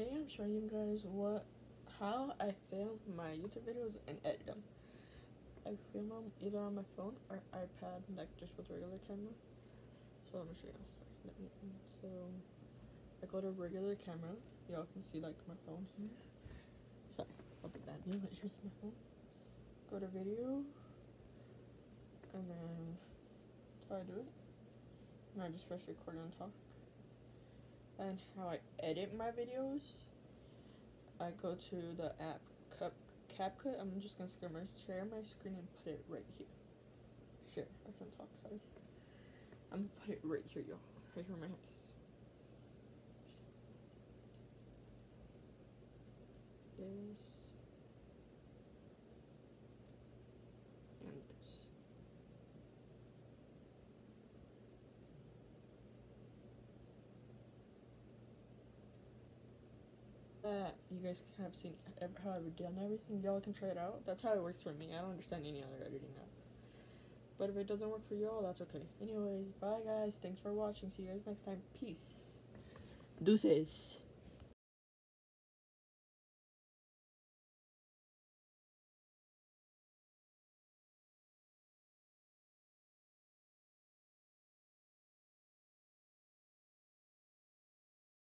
today I'm showing you guys how I film my YouTube videos and edit them. I film them either on my phone or iPad, like just with regular camera. So let me show you. So I go to regular camera. Y'all can see like my phone here. Sorry about the bad view, but here's my phone. Go to video, and then that's how I do it. And I just press record and talk. And how I edit my videos, I go to the app CapCut. I'm just gonna share my screen and put it right here. Share. I can't talk. Sorry. I'm gonna put it right here, y'all. Right here where my hand is. This and this. You guys have seen how I've done everything. Y'all can try it out. That's how it works for me. I don't understand any other editing app. But if it doesn't work for y'all, that's okay. Anyways, bye guys. Thanks for watching. See you guys next time. Peace. Deuces.